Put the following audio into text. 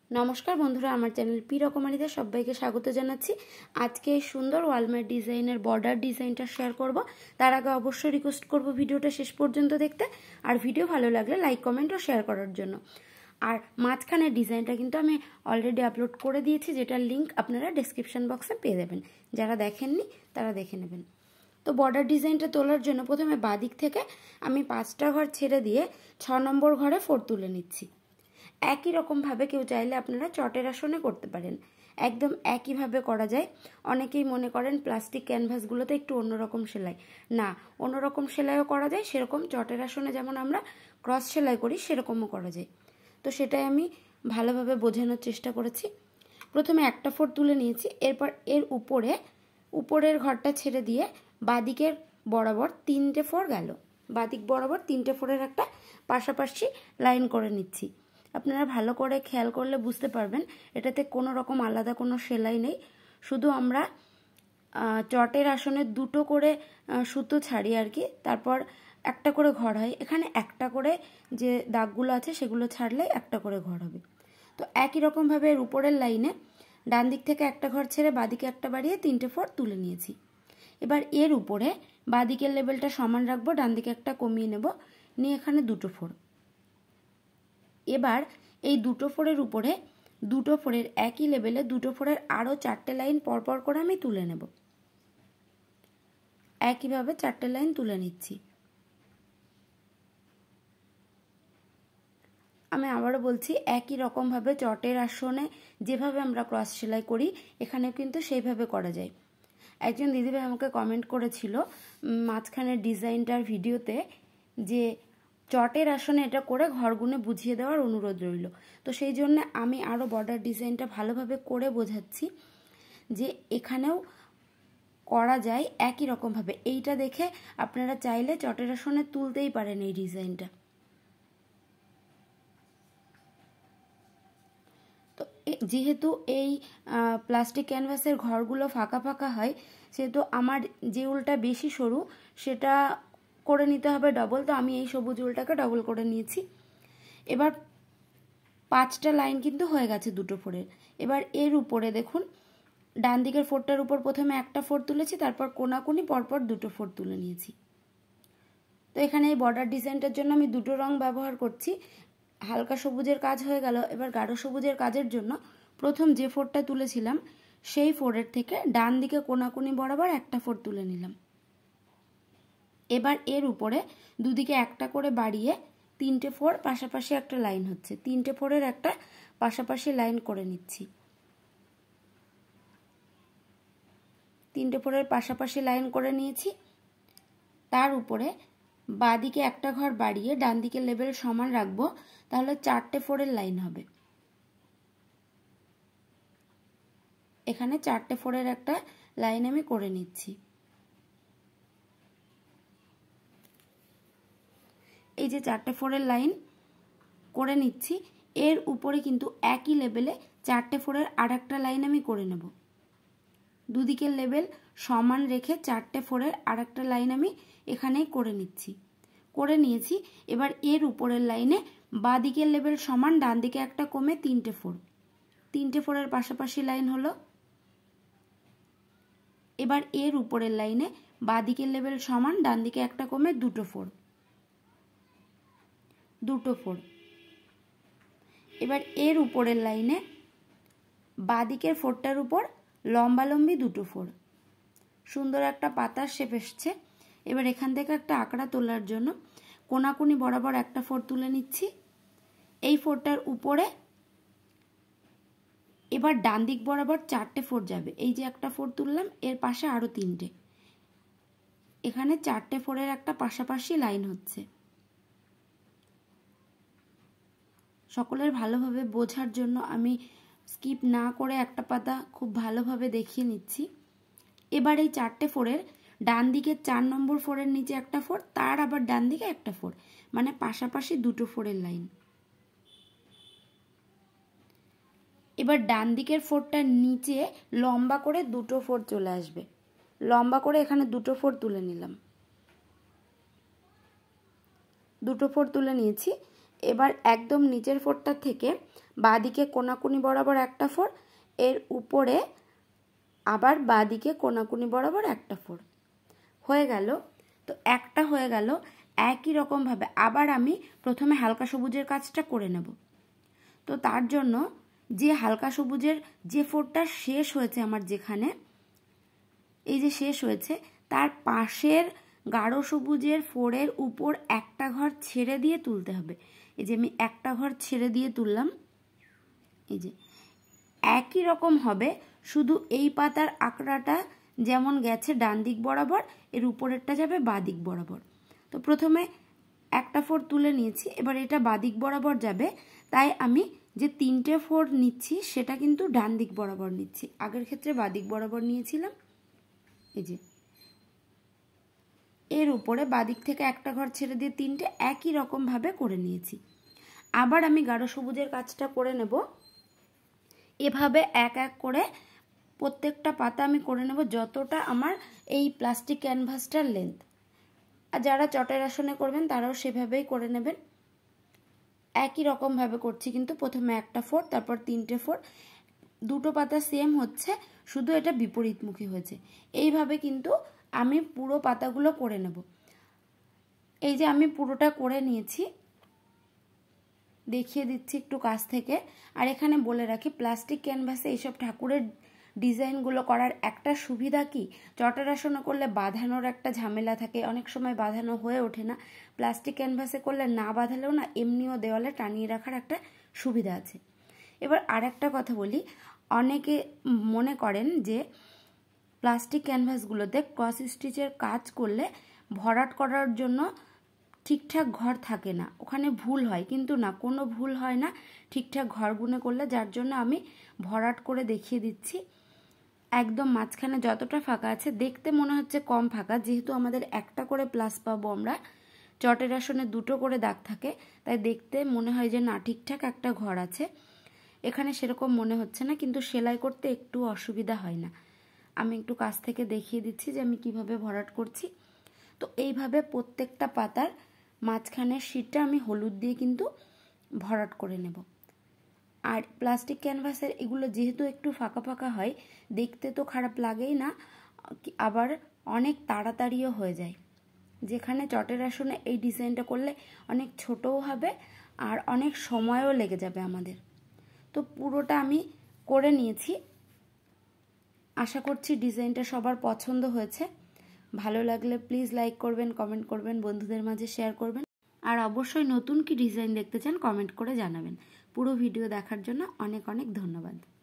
নমস্কার বন্ধুরা, আমার চ্যানেল পি রকমারিতে সবাইকে স্বাগত জানাচ্ছি। আজকে এই সুন্দর ওয়ালমেট ডিজাইনের বর্ডার ডিজাইনটা শেয়ার করব। তার আগে অবশ্যই রিকোয়েস্ট করব ভিডিওটা শেষ পর্যন্ত দেখতে, আর ভিডিও ভালো লাগলে লাইক কমেন্ট ও শেয়ার করার জন্য। আর মাঝখানের ডিজাইনটা কিন্তু আমি অলরেডি আপলোড করে দিয়েছি, যেটার লিঙ্ক আপনারা ডেসক্রিপশন বক্সে পেয়ে যাবেন। যারা দেখেননি তারা দেখে নেবেন। তো বর্ডার ডিজাইনটা তোলার জন্য প্রথমে বাঁদিক থেকে আমি 5টা ঘর ছেড়ে দিয়ে 6 নম্বর ঘরে 4 তুলে নিচ্ছি। একই রকমভাবে কেউ চাইলে আপনারা চটের আসনে করতে পারেন, একদম একইভাবে করা যায়। অনেকেই মনে করেন প্লাস্টিক ক্যানভাসগুলোতে একটু অন্যরকম সেলাই, না, অন্যরকম সেলাইও করা যায়, সেরকম চটের আসনে যেমন আমরা ক্রস সেলাই করি সেরকমও করা যায়। তো সেটাই আমি ভালোভাবে বোঝানোর চেষ্টা করেছি। প্রথমে একটা 4 তুলে নিয়েছি, এরপর এর উপরের ঘরটা ছেড়ে দিয়ে বাঁদিকের বরাবর 3টে 4 গেল। বাঁদিক বরাবর 3টে 4-এর একটা পাশাপাশি লাইন করে নিচ্ছি। আপনারা ভালো করে খেয়াল করলে বুঝতে পারবেন এটাতে কোনো রকম আলাদা কোনো সেলাই নেই, শুধু আমরা চটের আসনে 2টো করে সুতো ছাড়ি আর কি, তারপর একটা করে ঘর হয়। এখানে একটা করে যে দাগগুলো আছে সেগুলো ছাড়লে একটা করে ঘর হবে। তো একই রকমভাবে এর উপরের লাইনে ডান দিক থেকে একটা ঘর ছেড়ে বাঁদিকে একটা বাড়িয়ে 3টে 4 তুলে নিয়েছি। এবার এর উপরে বাঁদিকের লেভেলটা সমান রাখবো, ডান দিকে একটা কমিয়ে নেব, নিয়ে এখানে 2টো 4। এবার এই 2টো 4-এর উপরে 2টো 4-এর একই লেভেলে 2টো 4-এর আরও 4টে লাইন পরপর করে আমি তুলে নেব। একইভাবে 4টে লাইন তুলে নিচ্ছি। আমি আবারও বলছি, একই রকমভাবে চটের আসনে যেভাবে আমরা ক্রস সেলাই করি এখানেও কিন্তু সেইভাবে করা যায়। একজন দিদিভাই আমাকে কমেন্ট করেছিল মাঝখানের ডিজাইনটার ভিডিওতে যে চটের আসনে এটা করে ঘরগুনে বুঝিয়ে দেওয়ার অনুরোধ রইল। তো সেই জন্য আমি আরও বর্ডার ডিজাইনটা ভালোভাবে করে বোঝাচ্ছি যে এখানেও করা যায় একই রকমভাবে। এইটা দেখে আপনারা চাইলে চটের আসনে তুলতেই পারেন এই ডিজাইনটা। তো যেহেতু এই প্লাস্টিক ক্যানভাসের ঘরগুলো ফাঁকা ফাঁকা হয়, সেহেতু আমার যে উলটা বেশি সরু সেটা করে নিতে হবে ডবল। তো আমি এই সবুজ উলটাকে ডবল করে নিয়েছি। এবার 5টা লাইন কিন্তু হয়ে গেছে 2টো 4-এর। এবার এর উপরে দেখুন ডান দিকের 4টার উপর প্রথমে একটা 4 তুলেছি, তারপর কোনাকুনি পরপর 2টো 4 তুলে নিয়েছি। তো এখানে এই বর্ডার ডিজাইনটার জন্য আমি 2টো রং ব্যবহার করছি। হালকা সবুজের কাজ হয়ে গেল। এবার গাঢ় সবুজের কাজের জন্য প্রথম যে 4টা তুলেছিলাম সেই 4-এর থেকে ডান দিকে কোনাকুনি বরাবর একটা 4 তুলে নিলাম। এবার এর উপরে দুদিকে একটা করে বাড়িয়ে 3টে 4 পাশাপাশি একটা লাইন হচ্ছে, 3টে 4-এর একটা পাশাপাশি লাইন করে নিচ্ছি। 3টে 4-এর পাশাপাশি লাইন করে নিয়েছি। তার উপরে বাঁদিকে একটা ঘর বাড়িয়ে ডান দিকে লেভেল সমান রাখবো, তাহলে 4টে 4-এর লাইন হবে। এখানে 4টে 4-এর একটা লাইন আমি করে নিচ্ছি। এই যে 4টে 4-এর লাইন করে নিচ্ছি, এর উপরে কিন্তু একই লেভেলে 4টে 4-এর আর একটা লাইন আমি করে নেব। দুদিকের লেভেল সমান রেখে 4টে 4-এর আর একটা লাইন আমি এখানেই করে নিয়েছি। এবার এর উপরের লাইনে বাঁদিকের লেভেল সমান, ডান দিকে একটা কমে 3টে 4, 3টে 4-এর পাশাপাশি লাইন হলো। এবার এর উপরের লাইনে বাঁদিকের লেভেল সমান, ডান দিকে একটা কমে 2টো 4, 2টো 4। এবার এর উপরের লাইনে বাঁদিকের 4টার উপর লম্বালম্বি 2টো 4, সুন্দর একটা পাতার শেপ এসছে। এবার এখান থেকে একটা আঁকড়া তোলার জন্য কোনাকুনি বরাবর একটা 4 তুলে নিচ্ছি। এই 4টার উপরে এবার ডান দিক বরাবর 4টে 4 যাবে। এই যে একটা 4 তুললাম, এর পাশে আরও 3টে, এখানে 4টে 4-এর একটা পাশাপাশি লাইন হচ্ছে। সকলের ভালোভাবে বোঝার জন্য আমি স্কিপ না করে একটা পাতা খুব ভালোভাবে দেখিয়ে নিচ্ছি। এবার এই 4টে 4-এর ডান দিকে 4 নম্বর 4-এর নিচে একটা 4, তার আবার ডান দিকে একটা 4, মানে পাশাপাশি 2টো 4-এর লাইন। এবার ডান দিকের 4টার নিচে লম্বা করে 2টো 4 চলে আসবে, লম্বা করে এখানে 2টো 4 তুলে নিলাম। 2টো 4 তুলে নিয়েছি। এবার একদম নিচের ফোরটা থেকে বাঁদিকে কোনাকুনি বরাবর একটা ফোর, এর উপরে আবার বাঁদিকে কোনাকুনি বরাবর একটা ফোর হয়ে গেল। তো একটা হয়ে গেল। একই রকমভাবে আবার আমি প্রথমে হালকা সবুজের কাজটা করে নেব। তো তার জন্য যে হালকা সবুজের যে ফোরটা শেষ হয়েছে আমার, যেখানে এই যে শেষ হয়েছে, তার পাশের গাঢ় সবুজের ফোরের উপর একটা ঘর ছেড়ে দিয়ে তুলতে হবে। এই যে আমি একটা ঘর ছেড়ে দিয়ে তুললাম। এই যে একই রকম হবে, শুধু এই পাতার আঁকড়াটা যেমন গেছে ডান দিক বরাবর, এর উপরেরটা যাবে বাঁ দিক বরাবর। তো প্রথমে একটা ফোর তুলে নিয়েছি, এবার এটা বাঁ দিক বরাবর যাবে, তাই আমি যে 3টে ফোর নিচ্ছি সেটা কিন্তু ডান দিক বরাবর নিচ্ছি। আগের ক্ষেত্রে বাঁ দিক বরাবর নিয়েছিলাম। এই যে এর উপরে বাঁদিক থেকে একটা ঘর ছেড়ে দিয়ে 3টে একই রকমভাবে করে নিয়েছি। আবার আমি গাঢ় সবুজের কাজটা করে নেব। এভাবে এক এক করে প্রত্যেকটা পাতা আমি করে নেব যতটা আমার এই প্লাস্টিক ক্যানভাসটার লেন্থ। আর যারা চটের আসনে করবেন তারাও সেভাবেই করে নেবেন। একই রকমভাবে করছি, কিন্তু প্রথমে একটা ফোর, তারপর 3টে ফোর। দুটো পাতা সেম হচ্ছে, শুধু এটা বিপরীতমুখী হয়েছে। এইভাবে কিন্তু আমি পুরো পাতাগুলো করে নেব। এই যে আমি পুরোটা করে নিয়েছি, দেখিয়ে দিচ্ছি একটু কাছ থেকে। আর এখানে বলে রাখি, প্লাস্টিক ক্যানভাসে এইসব ঠাকুরের ডিজাইনগুলো করার একটা সুবিধা কি, চটের আসনে করলে বাঁধানোর একটা ঝামেলা থাকে, অনেক সময় বাঁধানো হয়ে ওঠে না। প্লাস্টিক ক্যানভাসে করলে না বাঁধালেও না এমনিও দেওয়ালে টানিয়ে রাখার একটা সুবিধা আছে। এবার আর একটা কথা বলি, অনেকে মনে করেন যে প্লাস্টিক ক্যানভাসগুলোতে ক্রস স্টিচের কাজ করলে ভরাট করার জন্য ঠিকঠাক ঘর থাকে না, ওখানে ভুল হয়। কিন্তু না, কোনো ভুল হয় না ঠিকঠাক ঘর গুনে করলে, যার জন্য আমি ভরাট করে দেখিয়ে দিচ্ছি। একদম মাঝখানে যতটা ফাঁকা আছে, দেখতে মনে হচ্ছে কম ফাঁকা, যেহেতু আমাদের একটা করে প্লাস পাবো আমরা, চটের আসনে দুটো করে দাগ থাকে, তাই দেখতে মনে হয় যে না ঠিকঠাক একটা ঘর আছে। এখানে সেরকম মনে হচ্ছে না, কিন্তু সেলাই করতে একটু অসুবিধা হয় না। আমি একটু কাছ থেকে দেখিয়ে দিচ্ছি যে আমি কিভাবে ভরাট করছি। তো এইভাবে প্রত্যেকটা পাতার মাঝখানের শীটটা আমি হলুদ দিয়ে কিন্তু ভরাট করে নেব। আর প্লাস্টিক ক্যানভাসের এগুলো যেহেতু একটু ফাঁকা ফাঁকা হয়, দেখতে তো খারাপ লাগেই না, আবার অনেক তাড়াতাড়িও হয়ে যায়। যেখানে চটের আসনে এই ডিজাইনটা করলে অনেক ছোটও হবে আর অনেক সময়ও লেগে যাবে আমাদের। তো পুরোটা আমি করে নিয়েছি। আশা করছি ডিজাইনটা সবার পছন্দ হয়েছে। ভালো লাগলে প্লিজ লাইক করবেন, কমেন্ট করবেন, বন্ধুদের মাঝে শেয়ার করবেন। আর অবশ্যই নতুন কি ডিজাইন দেখতে চান কমেন্ট করে জানাবেন। পুরো ভিডিও দেখার জন্য অনেক অনেক ধন্যবাদ।